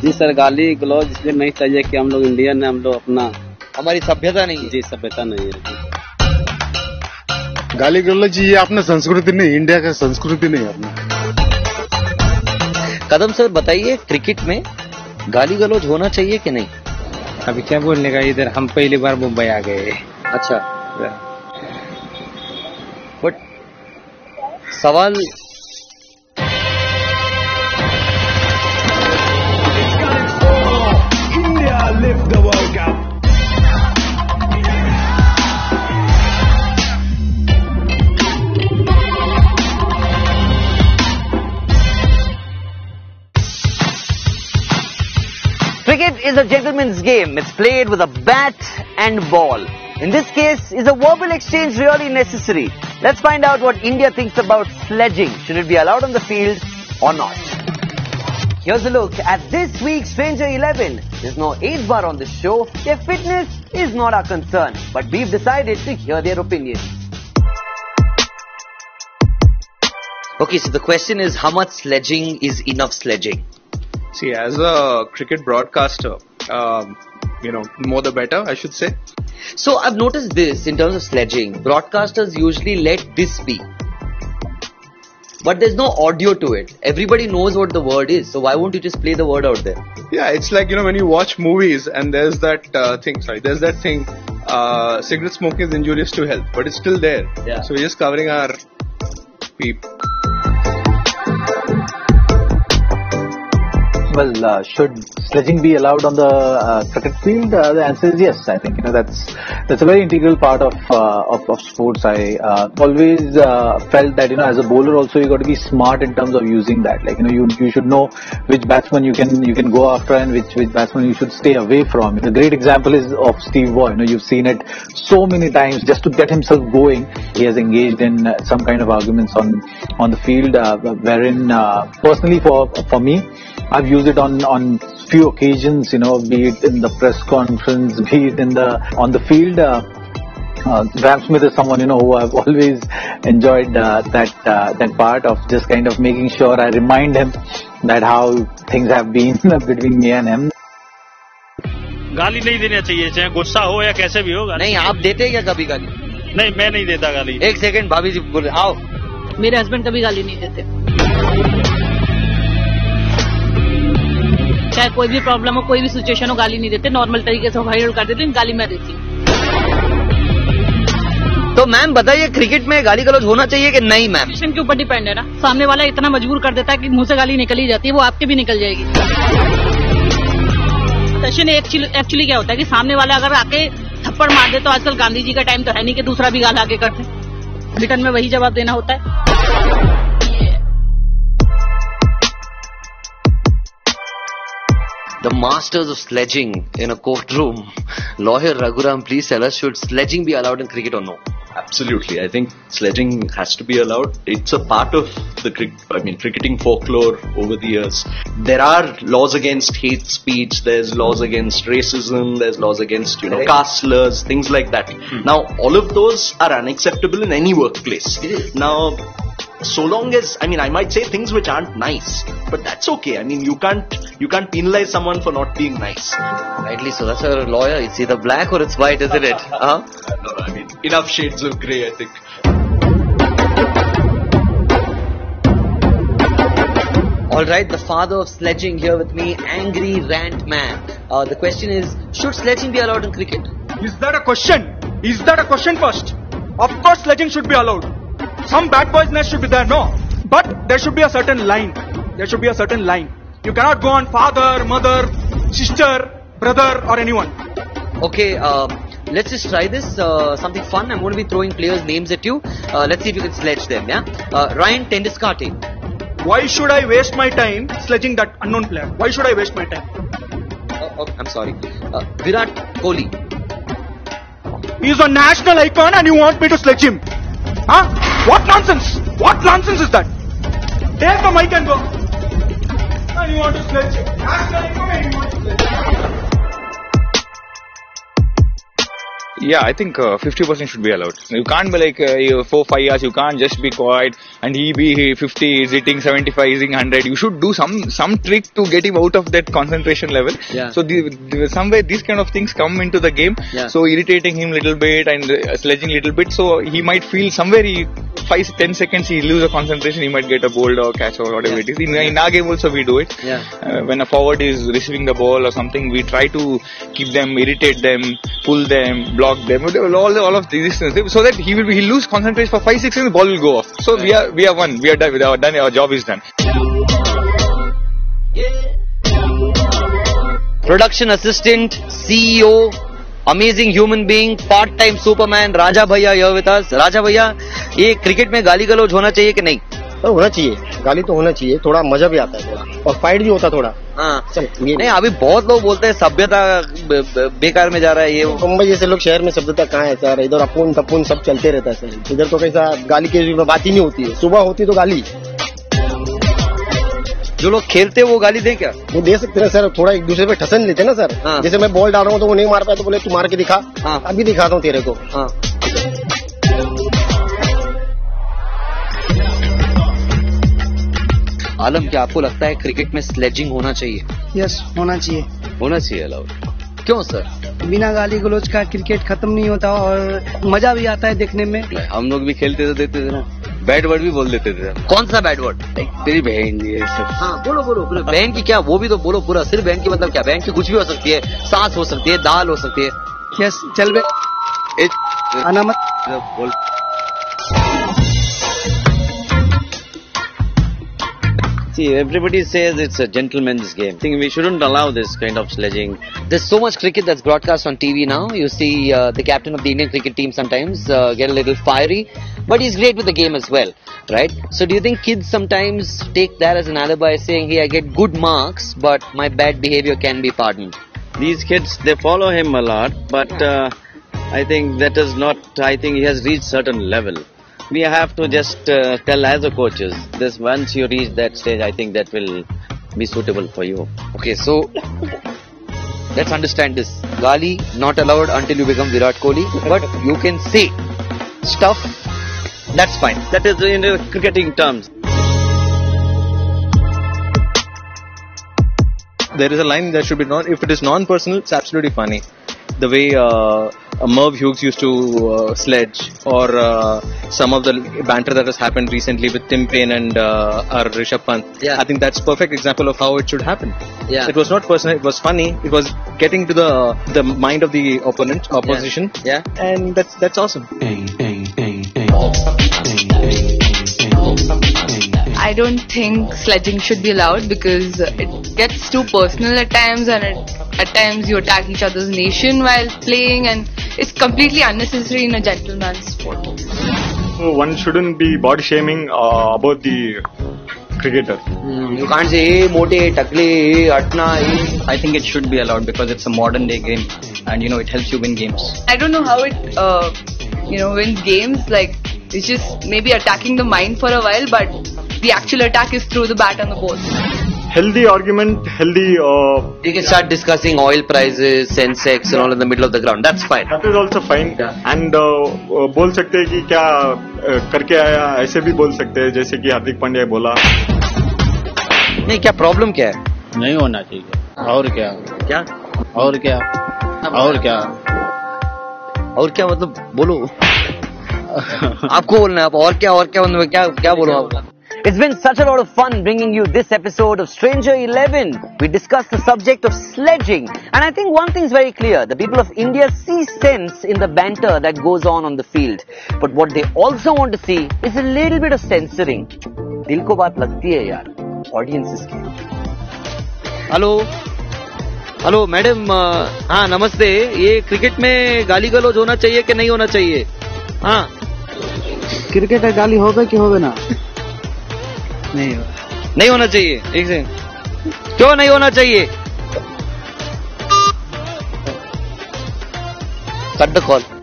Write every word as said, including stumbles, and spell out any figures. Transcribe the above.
जी sir, गाली गलौज इसलिए नहीं चाहिए कि हम लोग इंडियन हैं, हम लोग अपना, हमारी सभ्यता नहीं है। जी सभ्यता नहीं है। गाली गलौज ये अपना संस्कृति नहीं, इंडिया का संस्कृति नहीं अपना। कदम सर बताइए, क्रिकेट में गाली गलौज होना चाहिए कि नहीं? अभी क्या बोलने का, इधर हम पहली बार मुंबई आ गए। अच्छा, बट सवाल cricket is a gentleman's game. It's played with a bat and ball. In this case, is a verbal exchange really necessary? Let's find out what India thinks about sledging. Should it be allowed on the field or not? Here's a look at this week's Stranger eleven. There's no age bar on this show. Their fitness is not our concern, but we've decided to hear their opinions. Okay, so the question is, how much sledging is enough sledging? See, as a cricket broadcaster, um, you know, more the better, I should say. So I've noticed this in terms of sledging. Broadcasters usually let this be, but there's no audio to it. Everybody knows what the word is, so why won't you just play the word out there? Yeah, it's like, you know, when you watch movies and there's that uh, thing, sorry, there's that thing, uh, cigarette smoking is injurious to health, but it's still there. Yeah. So we're just covering our peep. Well, uh, should sledging be allowed on the uh, cricket field? Uh, the answer is yes. I think you know that's that's a very integral part of uh, of, of sports. I uh, always uh, felt that you know as a bowler also you got to be smart in terms of using that. Like you know you you should know which batsman you can you can go after and which which batsman you should stay away from. A great example is of Steve Waugh. You know you've seen it so many times. Just to get himself going, he has engaged in uh, some kind of arguments on on the field, uh, wherein uh, personally for for me, I've used it on on few occasions, you know, be it in the press conference, be it in the on the field. Uh, uh, Graeme Smith is someone you know who I've always enjoyed uh, that uh, that part of just kind of making sure I remind him that how things have been between me and him. गाली नहीं देना चाहिए, चाहे गुस्सा हो या कैसे भी हो। नहीं, आप देते हैं क्या कभी गाली? नहीं, मैं नहीं देता गाली। एक सेकंड, भाभी जी बोले, आओ। मेरे हस्बैंड कभी गाली नहीं देते। चाहे कोई भी प्रॉब्लम हो, कोई भी सिचुएशन हो, गाली नहीं देते, नॉर्मल तरीके से हैंडल कर देते, गाली मैं देती हूँ। तो मैम बताइए, क्रिकेट में गाली गलौज होना चाहिए कि नहीं मैम? सिचुएशन के ऊपर डिपेंड है ना, सामने वाला इतना मजबूर कर देता है कि मुंह से गाली निकल ही जाती है, वो आपके भी निकल जाएगी। सेशन एक्चुअली क्या होता है कि सामने वाला अगर आके थप्पड़ मार दे, तो आजकल गांधी जी का टाइम तो है नहीं कि दूसरा भी गाल आगे करते, रिटर्न में वही जवाब देना होता है। The masters of sledging in a courtroom. Lawyer Raghuram, please tell us, should sledging be allowed in cricket or no? Absolutely. I think sledging has to be allowed. It's a part of the I mean, cricketing folklore over the years. There are laws against hate speech. There's laws against racism. There's laws against, you know, caste slurs, things like that. Hmm. Now, all of those are unacceptable in any workplace. Now, so long as, I mean, I might say things which aren't nice, but that's okay. I mean, you can't, you can't penalize someone for not being nice. Rightly so. That's a lawyer. It's either black or it's white, isn't it? Huh? No, I mean, enough shades of grey, I think. Alright, the father of sledging here with me, Angry Rant Man. Uh, the question is, should sledging be allowed in cricket? Is that a question? Is that a question first? Of course sledging should be allowed. Some bad boys' nest should be there, no. But there should be a certain line. There should be a certain line. You cannot go on father, mother, sister, brother or anyone. Okay, uh, let's just try this. Uh, something fun. I'm going to be throwing players' names at you. Uh, let's see if you can sledge them, yeah? Uh, Ryan Tendiskate. Why should I waste my time sledging that unknown player? Why should I waste my time? Oh, oh, I'm sorry. Uh, Virat Kohli. He's a national icon and you want me to sledge him? Huh? What nonsense? What nonsense is that? Take the mic and go. And you want to sledge him? National icon and you want to sledge him? Yeah, I think uh, fifty percent should be allowed. You can't be like uh, you- four, five years. You can't just be quiet and he be fifty, is hitting seventy-five, is hitting one hundred. You should do some some trick to get him out of that concentration level. Yeah. So the, the, some way these kind of things come into the game. Yeah. So irritating him little bit and uh, sledging little bit. So he might feel somewhere he five ten seconds he lose a concentration. He might get a bold or catch or whatever Yeah. it is. In, in our game also we do it. Yeah. Uh, when a forward is receiving the ball or something, we try to keep them, irritate them, pull them, block them, all all of these things, so that he will be, he'll lose concentration for five six seconds, the ball will go off. So we are we are won, we are done, we are done, our job is done. Production assistant, C E O, amazing human being, part-time Superman, Raja Bhaiya here with us. Raja Bhaiya, ये cricket में गाली गलौज होना चाहिए कि नहीं? तो होना चाहिए, गाली तो होना चाहिए, थोड़ा मजा भी आता है थोड़ा, और फाइट भी होता थोड़ा. हाँ. नहीं, अभी बहुत लोग बोलते हैं सभ्यता ब- ब- बेकार में जा रहा है ये वो. मुंबई जैसे लोग शहर में सभ्यता कहाँ है सर, इधर अपुन तपुन सब चलते रहता है सर. इधर तो कैसा गाली की बात ही नहीं होती है, सुबह होती तो गाली. जो लोग खेलते हैं वो गाली दें क्या? वो दे सकते हैं सर, थोड़ा एक दूसरे पे ठसन लेते हैं ना सर. हाँ. जैसे मैं बॉल डाल रहा हूँ तो वो नहीं मार पाया तो बोले तू मार के दिखा. हाँ. अभी दिखाता हूँ तेरे को. हाँ. आलम, क्या आपको लगता है क्रिकेट में स्लेजिंग होना चाहिए? यस, होना चाहिए. होना चाहिए अलाउड. क्यों सर? बिना गाली गलौज का क्रिकेट खत्म नहीं होता और मजा भी आता है देखने में. हम लोग भी खेलते तो देते थे ना, बैड वर्ड भी बोल देते थे. कौन सा बैड वर्ड? तेरी बहन ये सब. हाँ, बोलो बोलो बोलो. बहन की क्या, वो भी तो बोलो पूरा. सिर्फ बहन की मतलब क्या? बहन की कुछ भी हो सकती है, सांस हो सकती है, दाल हो सकती है. यस, चल बे आना मत बोल. See, everybody says it's a gentleman's game. I think we shouldn't allow this kind of sledging. There's so much cricket that's broadcast on T V now. You see uh, the captain of the Indian cricket team sometimes uh, get a little fiery, but he's great with the game as well, right? So do you think kids sometimes take that as an alibi, saying, hey, I get good marks, but my bad behavior can be pardoned? These kids, they follow him a lot, but uh, I think that is not, I think he has reached certain level. We have to just uh, tell as a coaches, this once you reach that stage, I think that will be suitable for you. Okay, so let's understand this. Gali not allowed until you become Virat Kohli, but you can say stuff, that's fine. That is in the cricketing terms. There is a line that should be non. If it is non-personal, it's absolutely funny. The way uh, Merv Hughes used to uh, sledge, or uh, some of the banter that has happened recently with Tim Payne and uh, our Rishabh Pant. Yeah. I think that's perfect example of how it should happen. Yeah. It was not personal. It was funny. It was getting to the the mind of the opponent, opposition. Yeah. And that's that's awesome. I don't think sledging should be allowed because it gets too personal at times, and it, at times you attack each other's nation while playing, and it's completely unnecessary in a gentleman's sport. So one shouldn't be body shaming uh, about the cricketer. Mm, you can't say, hey, mote, takle, hey, atna, hey. I think it should be allowed because it's a modern day game, and you know it helps you win games. I don't know how it, uh, you know, wins games. Like it's just maybe attacking the mind for a while, but the actual attack is through the bat and the ball. Healthy argument, healthy. Uh, you can start discussing oil prices, Sensex, and all in the middle of the ground. That's fine. That is also fine. Yeah. And uh, बोल सकते हैं कि क्या uh, करके आया, ऐसे भी बोल सकते हैं जैसे कि हार्दिक पांड्या बोला. नहीं, क्या प्रॉब्लम क्या है? नहीं होना चाहिए. और क्या? क्या? और क्या? और क्या? और क्या मतलब बोलो. आपको बोलना है. आप और क्या और क्या मतलब क्या क्या बोलो आप? It's been such a lot of fun bringing you this episode of Stranger eleven. We discussed the subject of sledging, and I think one thing is very clear: the people of India see sense in the banter that goes on on the field. But what they also want to see is a little bit of censoring. दिल को बात लगती है यार, audiences की. Hello hello madam, हाँ नमस्ते. ये क्रिकेट में गाली गलौज होना चाहिए कि नहीं होना चाहिए? हाँ, क्रिकेट में गाली होगा कि होगा ना? नहीं होगा. नहीं होना चाहिए. एक से क्यों नहीं होना चाहिए? Cut the call.